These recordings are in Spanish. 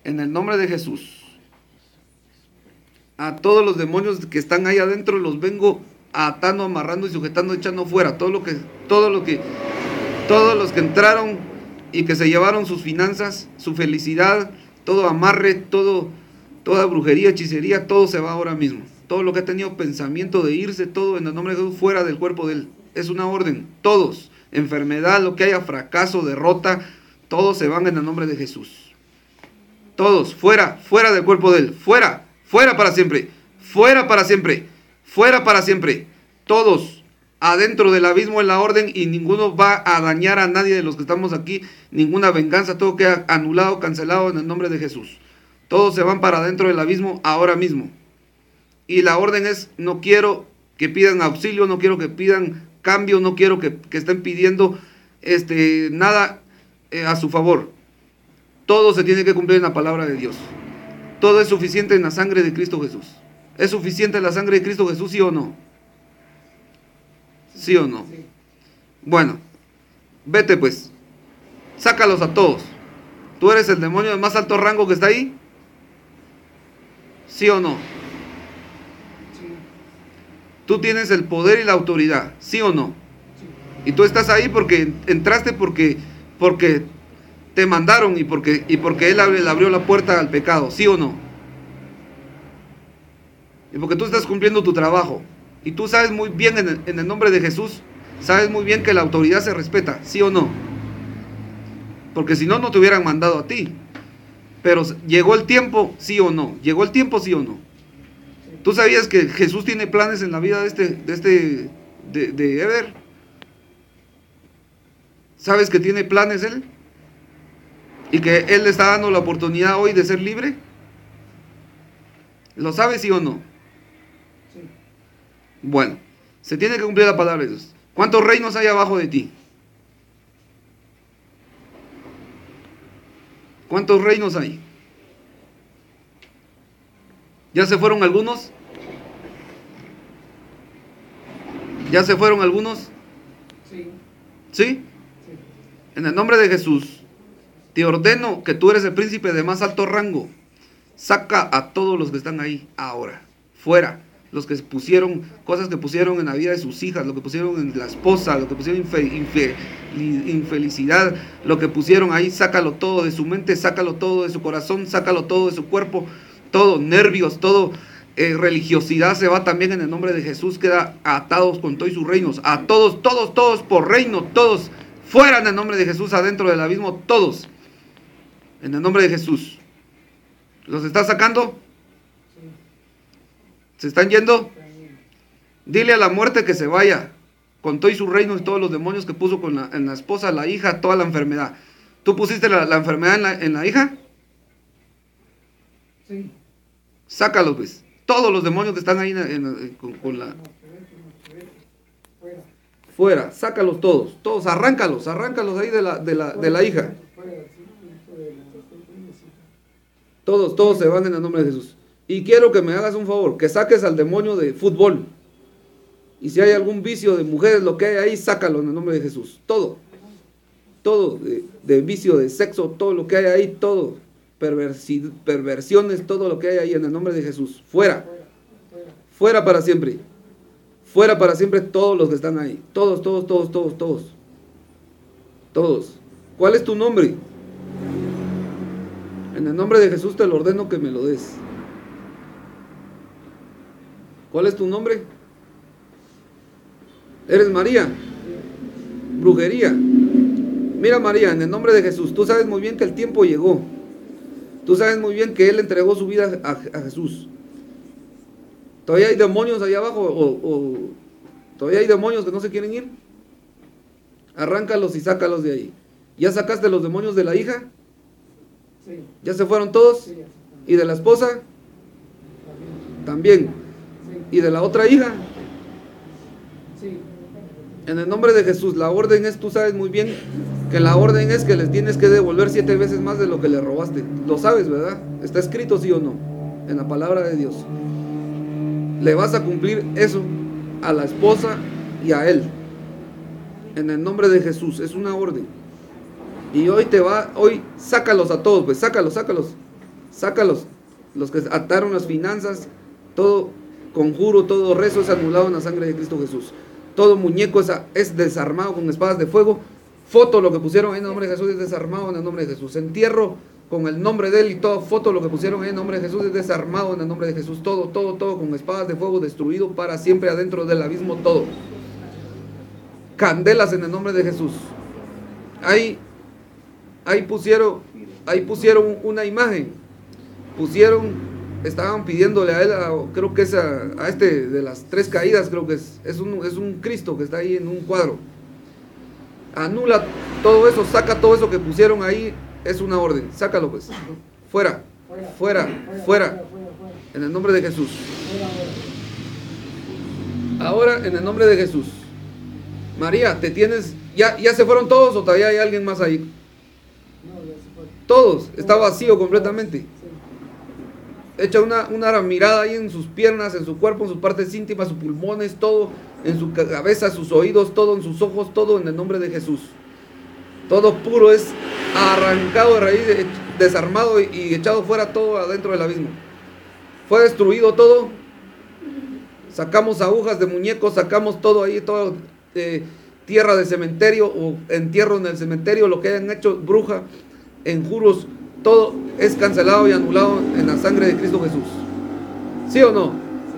En el nombre de Jesús. A todos los demonios que están ahí adentro los vengo atando, amarrando y sujetando, echando fuera. Todos los que entraron y que se llevaron sus finanzas, su felicidad, todo amarre, toda brujería, hechicería, todo se va ahora mismo. Todo lo que ha tenido pensamiento de irse, todo en el nombre de Jesús, fuera del cuerpo de él. Es una orden. Todos, enfermedad, lo que haya, fracaso, derrota, todos se van en el nombre de Jesús. Todos, fuera del cuerpo de él, fuera para siempre, fuera para siempre, fuera para siempre. Todos adentro del abismo en la orden, y ninguno va a dañar a nadie de los que estamos aquí, ninguna venganza, todo queda anulado, cancelado en el nombre de Jesús. Todos se van para adentro del abismo ahora mismo. Y la orden es, no quiero que pidan auxilio, no quiero que pidan cambio, no quiero que estén pidiendo nada a su favor. Todo se tiene que cumplir en la palabra de Dios. Todo es suficiente en la sangre de Cristo Jesús. ¿Es suficiente la sangre de Cristo Jesús, sí o no? ¿Sí o no? Bueno, vete pues. Sácalos a todos. ¿Tú eres el demonio de más alto rango que está ahí? ¿Sí o no? Tú tienes el poder y la autoridad, ¿sí o no? Y tú estás ahí porque entraste porque te mandaron y porque él le abrió la puerta al pecado, ¿sí o no? Y porque tú estás cumpliendo tu trabajo. Y tú sabes muy bien en el nombre de Jesús, sabes muy bien que la autoridad se respeta, ¿sí o no? Porque si no, no te hubieran mandado a ti. Pero llegó el tiempo, ¿sí o no? Llegó el tiempo, ¿sí o no? ¿Tú sabías que Jesús tiene planes en la vida de Ever? ¿Sabes que tiene planes él? ¿Y que él le está dando la oportunidad hoy de ser libre? ¿Lo sabes, sí o no? Sí. Bueno, se tiene que cumplir la palabra de Dios. ¿Cuántos reinos hay abajo de ti? ¿Cuántos reinos hay? ¿Ya se fueron algunos? ¿Ya se fueron algunos? Sí. ¿Sí? Sí. En el nombre de Jesús, te ordeno que tú eres el príncipe de más alto rango. Saca a todos los que están ahí ahora, fuera. Los que pusieron, cosas que pusieron en la vida de sus hijas, lo que pusieron en la esposa, lo que pusieron infelicidad, lo que pusieron ahí, sácalo todo de su mente, sácalo todo de su corazón, sácalo todo de su cuerpo, todo, nervios, todo, religiosidad se va también en el nombre de Jesús, queda atados con todos sus reinos, a todos por reino, todos, fuera en el nombre de Jesús, adentro del abismo, todos, en el nombre de Jesús. ¿Los está sacando? ¿Se están yendo? Dile a la muerte que se vaya, con todo y su reino y todos los demonios que puso en la esposa, la hija, toda la enfermedad. ¿Tú pusiste la enfermedad en la hija? Sí. Sácalos, pues. Todos los demonios que están ahí con la... Fuera, sácalos todos, arráncalos ahí de la hija. Todos se van en el nombre de Jesús. Y quiero que me hagas un favor, que saques al demonio de fútbol. Y si hay algún vicio de mujeres, lo que hay ahí, sácalo en el nombre de Jesús. Todo de vicio de sexo, todo lo que hay ahí, todo. Perversiones, todo lo que hay ahí en el nombre de Jesús. Fuera para siempre. Fuera para siempre todos los que están ahí. Todos. ¿Cuál es tu nombre? En el nombre de Jesús te lo ordeno que me lo des. ¿Cuál es tu nombre? ¿Eres María? Brujería. Mira, María, en el nombre de Jesús, tú sabes muy bien que el tiempo llegó. Tú sabes muy bien que Él entregó su vida a Jesús. ¿Todavía hay demonios allá abajo? ¿O todavía hay demonios que no se quieren ir? Arráncalos y sácalos de ahí. ¿Ya sacaste los demonios de la hija? Sí. ¿Ya se fueron todos? Sí. ¿Y de la esposa? También. Sí. ¿Y de la otra hija? Sí. En el nombre de Jesús, la orden es, tú sabes muy bien que la orden es que les tienes que devolver 7 veces más de lo que le robaste. Lo sabes, ¿verdad? Está escrito, sí o no, en la palabra de Dios. Le vas a cumplir eso a la esposa y a él. En el nombre de Jesús, es una orden. Y hoy sácalos a todos, pues, sácalos. Sácalos. Los que ataron las finanzas, todo conjuro, todo rezo es anulado en la sangre de Cristo Jesús. Todo muñeco es desarmado con espadas de fuego. Foto, lo que pusieron en el nombre de Jesús es desarmado en el nombre de Jesús. Entierro con el nombre de Él y toda foto, lo que pusieron en el nombre de Jesús es desarmado en el nombre de Jesús. Todo con espadas de fuego, destruido para siempre adentro del abismo, todo. Candelas en el nombre de Jesús. Ahí pusieron una imagen. Estaban pidiéndole a él, creo que es a este de las 3 caídas, creo que es un Cristo que está ahí en un cuadro. Anula todo eso, saca todo eso que pusieron ahí, es una orden, sácalo pues, fuera, en el nombre de Jesús. Ahora, en el nombre de Jesús. María, ¿ya se fueron todos o todavía hay alguien más ahí? Todos, está vacío completamente. Echa una mirada ahí en sus piernas, en su cuerpo, en sus partes íntimas, sus pulmones, todo, en su cabeza, sus oídos, todo, en sus ojos, todo en el nombre de Jesús. Todo puro es arrancado de raíz, desarmado y echado fuera todo adentro del abismo. Fue destruido todo. Sacamos agujas de muñecos, sacamos todo ahí, todo tierra de cementerio o entierro en el cementerio, lo que hayan hecho, bruja, enjuros, todo es cancelado y anulado en la sangre de Cristo Jesús. ¿Sí o no?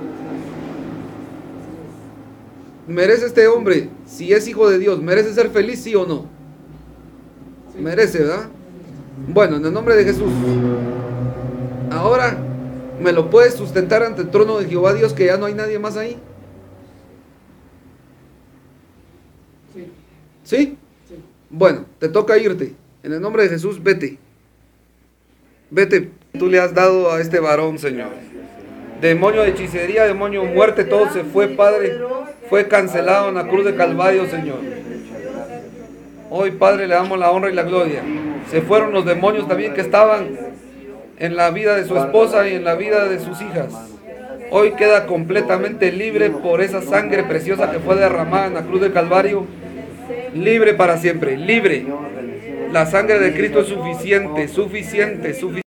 ¿Merece este hombre, si es hijo de Dios, merece ser feliz, sí o no? Merece, ¿verdad? Bueno, en el nombre de Jesús. Ahora, ¿me lo puedes sustentar ante el trono de Jehová Dios, que ya no hay nadie más ahí? ¿Sí? Bueno, te toca irte. En el nombre de Jesús, vete. Vete, tú le has dado a este varón, Señor. Demonio de hechicería, demonio de muerte, todo se fue, Padre. Fue cancelado en la cruz de Calvario, Señor. Hoy, Padre, le damos la honra y la gloria. Se fueron los demonios también que estaban en la vida de su esposa y en la vida de sus hijas. Hoy queda completamente libre por esa sangre preciosa que fue derramada en la cruz de Calvario. Libre para siempre, libre. La sangre de Cristo es suficiente.